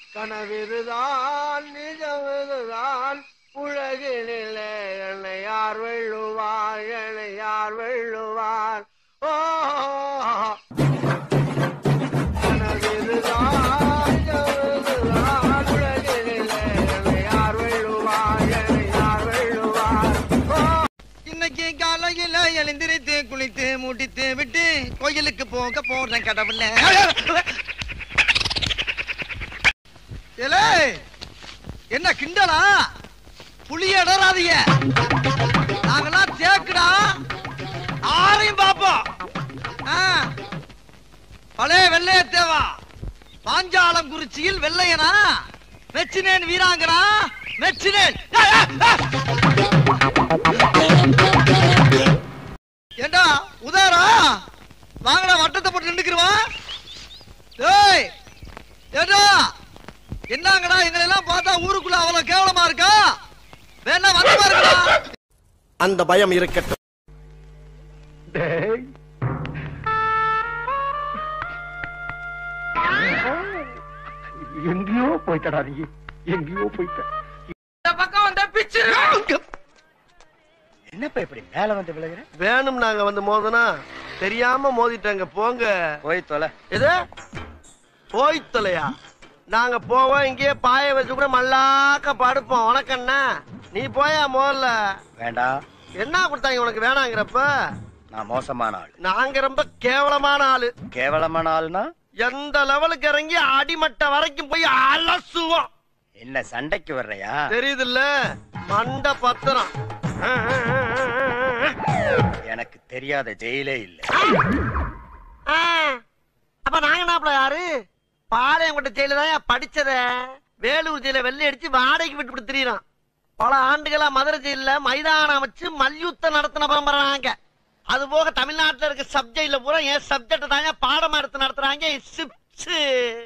கனவிதுதான் நிஜமிதுதான் உலகினிலே என்னை யார் வெல்லுவார் என்னை யார் வெல்லுவார் ஓ கனவிதுதான் நிஜமிதுதான் உலகினிலே என்னை யார் வெல்லுவார் என்னை யார் வெல்லுவார் ஓ. இன்னைக்கு காலையில எழுந்திரித்து குளித்து மூட்டித்து விட்டு கோயிலுக்கு போக போறேன் கடவுள. என்ன கிண்டலா புளிய இடறாதீங்க. நாங்கெல்லாம் தேக்குடா ஆரையும் பாப்போம். பழைய வெள்ளைய தேவா பாஞ்சாலம் குறிச்சியில் வெள்ளையனா மெச்சினேன் வீராங்கனா மெச்சினேன். ஏண்டா உதாரா வாங்கடா வட்டத்தை போட்டு நின்றுக்குருவா. ஏண்டா என்னங்கடா எங்களை எல்லாம் பார்த்தா ஊருக்குள்ள அவ்வளவு கேவலமா இருக்கா? வேணா வந்து பாருங்கடா. அந்த பயம் இருக்கட்டும். எங்கேயோ போயிட்டடா நீ எங்கேயோ போயிட்ட. இந்த பக்கம் வந்த பிச்சு என்னப்பா இப்படி மேல வந்து விழுகிற? வேணும் நாங்க வந்து மோதனா தெரியாம மோதிட்டாங்க. போங்க போய் தொலை. எது போய் தொலையா? நாங்க போவோம் இங்கேயே பாய வச்சு கூட மல்லாக்க படுப்போம். உனக்கு என்ன? நீ போயா முதல்ல. வேண்டாம். என்ன கொடுத்தாங்க உனக்கு வேணாங்கிறப்ப? நான் மோசமான ஆள். நாங்க ரொம்ப கேவலமான ஆளு. கேவலமான ஆளுனா எந்த லெவலுக்கு இறங்கி அடிமட்ட வரைக்கும் போய் அலசுவோம். என்ன சண்டைக்கு வர்றையா? தெரியுது இல்ல மண்ட பத்திரம். எனக்கு தெரியாத ஜெயிலே இல்ல. அப்ப நாங்க நாப்பல யாரு? பாளையங்கோட்டை ஜெயில தான் படிச்சத. வேலூர் ஜெயில வெள்ளை அடிச்சு வாடகைக்கு விட்டு திரியறான். பல ஆண்டுகளா மதுரை ஜெயில மைதானம் வச்சு மல்யுத்தம் நடத்தின பரம்பரைங்க. அது போக தமிழ்நாட்டுல இருக்க சப்ஜெக்ட்ல பூரா என் சப்ஜெக்ட் தாங்க பாடமா எடுத்து நடத்துறாங்க.